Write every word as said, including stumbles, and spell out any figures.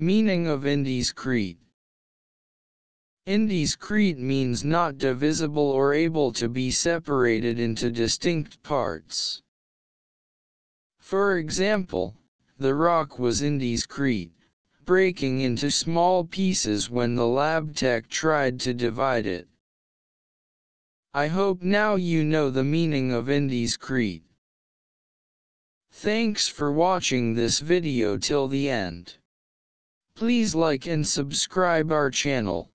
Meaning of indiscrete. Indiscrete means not divisible or able to be separated into distinct parts. For example, the rock was indiscrete, breaking into small pieces when the lab tech tried to divide it. I hope now you know the meaning of indiscrete. Thanks for watching this video till the end. Please like and subscribe our channel.